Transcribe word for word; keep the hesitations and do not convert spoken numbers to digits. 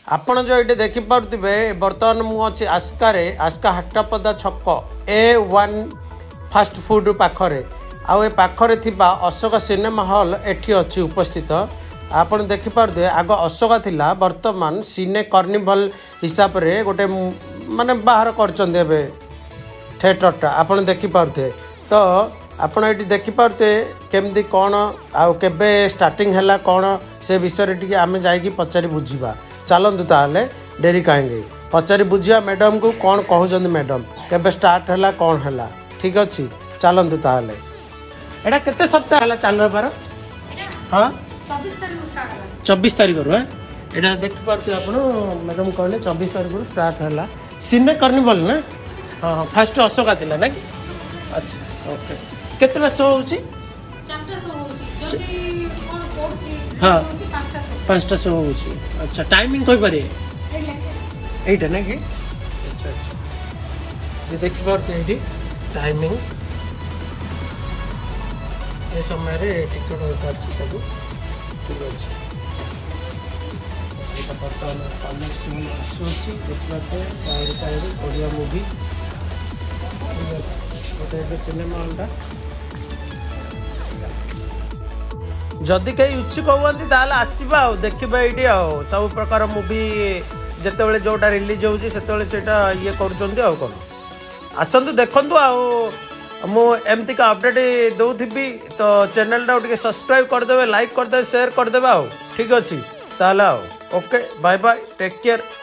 आपण जो ये देखिपे बर्तमान मुझे आस्कारे आस्का हाटपदा छक ए वन फास्ट फूड पाखरे आउ पाखरे थिबा अशोका सिनेमा हॉल एठी अच्छी उपस्थित आपण देखिपे आग अशोका थिला बर्तमान सिने कार्निवल हिसाब रे गोटे माने बाहर कर थिएटरटा आपण देखिपे तो आपण ये देखिपे केमती कौन आउ केबे स्टार्टिंग हैला कौन से विषय टी आम जाइए पचारि बुझा चलतु ताले डेरी कहीं पचारि बुझा मैडम को कौन कहते मैडम केबे स्टार्ट हैला कौन हैला ठीक अच्छे चलतु ताले एटा केते सप्ताह है चालू होबार हाँ चौबीस तारीख रू एटा देखिपे आप मैडम कहले चौबीस तारीख रू स्टार्ट है सिने कार्निवल ना हाँ हाँ फास्ट अशोका थिला ना कि अच्छा ओके केतला शो होची हाँ पाँचटा शो होची अच्छा टाइमिंग कोई पारे एटा ना कि अच्छा अच्छा ये देखि पारते एटी टाइमिंग ए समय रे टिकट होता अछि सब ठीक अछि एटा बर्तमान कॉलेज में सोची देखते साइड साइड ओडिया मूवी गोटे सिनेमा हॉलटा जदि कहीं इच्छुक होती ताल आसवा देखा ये सब प्रकार मूवी जिते जोटा रिलीज होता ये कर कौन आसतु देखु आमती का अपडेट दौथी तो चैनल टा सब्सक्राइब करदे लाइक करदे शेयर करदे ठीक अच्छे ताल okay bye bye take care.